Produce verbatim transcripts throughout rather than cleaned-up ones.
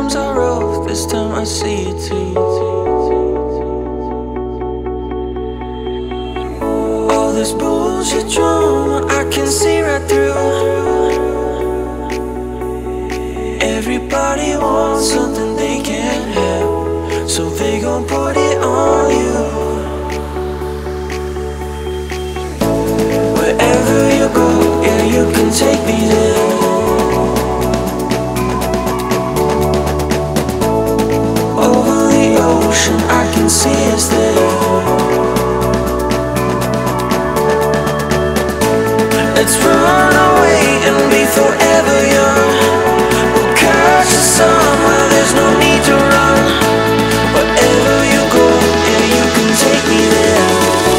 times I wrote, this time I see it too. All this bullshit drama, I can see right through. Everybody wants something they can't have, so they gon' put it on you. Wherever you go, yeah, you can take me there. Over the ocean, I can see us there. Let's run away and be forever young. We'll catch the sun where there's no need to run. Wherever you go, yeah, you can take me there.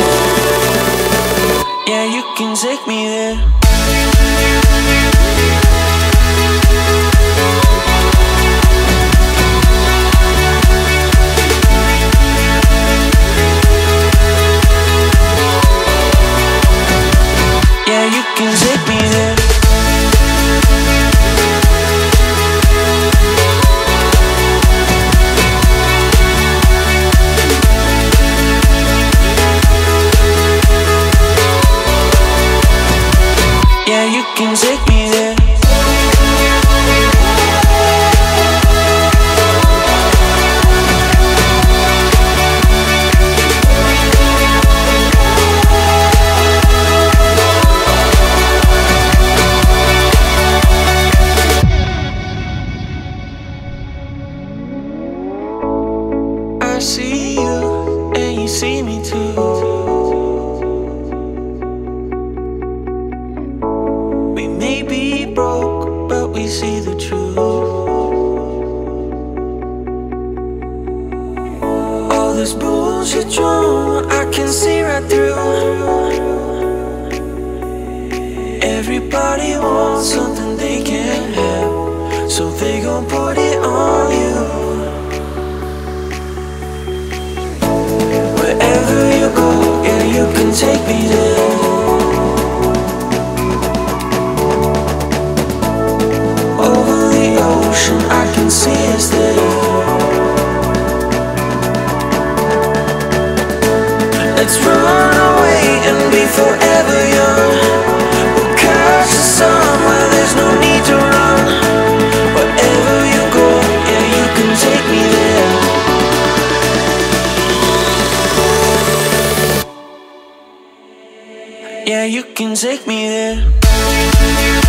Yeah, you can take me there. Yeah, you can take me there. Yeah, you can take me there. I see you, and you see me too. We may be broke, but we see the truth. All this bullshit drama, I can see right through. Everybody wants something they can't have, so they gon' put it on you. Wherever you go, yeah, you can take me there. Over the ocean, I can see us there. Let's run away and be forever young. We'll catch the sun where there's no need to run. Wherever you go, yeah, you can take me there. Yeah, you can take me there.